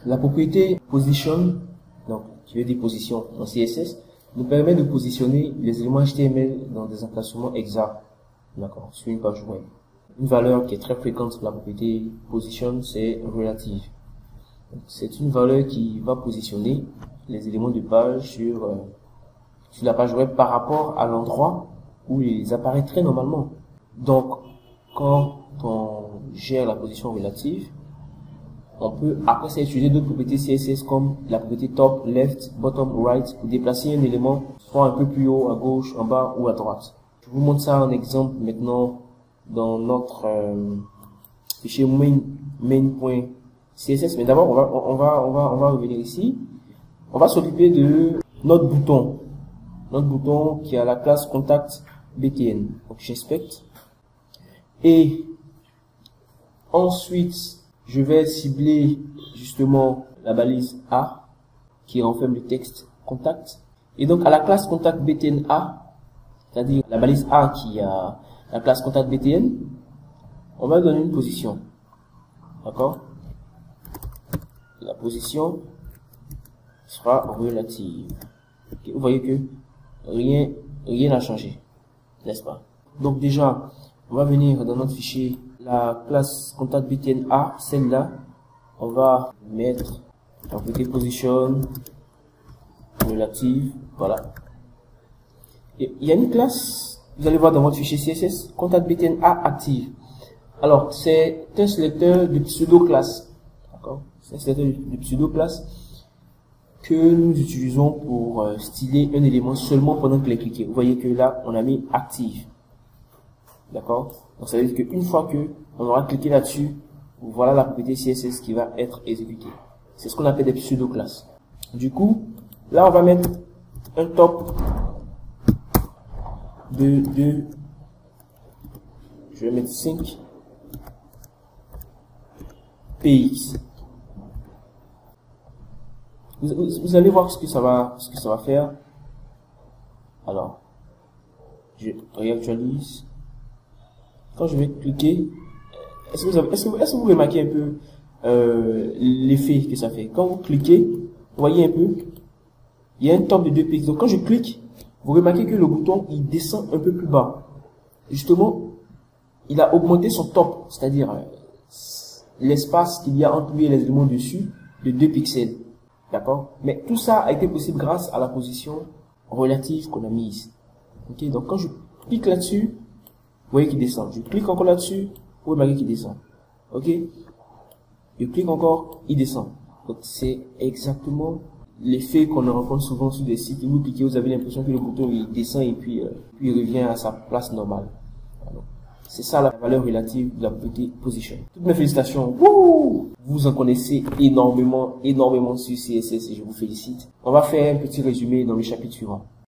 La propriété position, donc qui veut dire position en CSS, nous permet de positionner les éléments HTML dans des emplacements exacts, d'accord, sur une page web. Une valeur qui est très fréquente sur la propriété position, c'est relative. C'est une valeur qui va positionner les éléments de page sur la page web par rapport à l'endroit où ils apparaîtraient normalement. Donc, quand on gère la position relative, on peut après ça utiliser d'autres propriétés CSS comme la propriété top, left, bottom, right pour déplacer un élément soit un peu plus haut, à gauche, en bas ou à droite. Je vous montre ça en exemple maintenant dans notre fichier main.css. Mais d'abord, on va revenir ici. On va s'occuper de notre bouton qui a la classe contact btn. Donc j'inspecte et ensuite je vais cibler justement la balise A qui renferme le texte contact. Et donc à la classe contact btn A, c'est-à-dire la balise A qui a la classe contact btn, on va donner une position. D'accord? La position sera relative. Okay, vous voyez que rien n'a changé, n'est-ce pas? Donc déjà, on va venir dans notre fichier la classe contact btn A, celle-là, on va mettre la propriété position relative, voilà. Et il y a une classe, vous allez voir dans votre fichier CSS, contact btn A active. Alors c'est un sélecteur de pseudo-classe, d'accord? C'est un sélecteur de pseudo-classe que nous utilisons pour styler un élément seulement pendant que les cliquez. Vous voyez que là, on a mis active. D'accord? Donc ça veut dire qu'une fois que on aura cliqué là-dessus, voilà la propriété CSS qui va être exécutée. C'est ce qu'on appelle des pseudo-classes. Du coup, là on va mettre un top de je vais mettre 5 px. Vous allez voir ce que ça va faire. Alors, je réactualise. Quand je vais cliquer, est-ce que vous remarquez un peu l'effet que ça fait? Quand vous cliquez, vous voyez un peu, il y a un top de 2 px. Donc quand je clique, vous remarquez que le bouton il descend un peu plus bas. Justement, il a augmenté son top, c'est-à-dire l'espace qu'il y a entre lui et les éléments dessus de 2 pixels. D'accord? Mais tout ça a été possible grâce à la position relative qu'on a mise. Ok? Donc quand je clique là-dessus, vous voyez qu'il descend. Je clique encore là-dessus, vous voyez qu'il descend. Ok? Je clique encore, il descend. Donc c'est exactement l'effet qu'on rencontre souvent sur des sites où vous cliquez, vous avez l'impression que le bouton il descend et puis il revient à sa place normale. C'est ça la valeur relative de la propriété position. Toutes mes félicitations. Wouh! Vous en connaissez énormément sur CSS et je vous félicite. On va faire un petit résumé dans le chapitre suivant.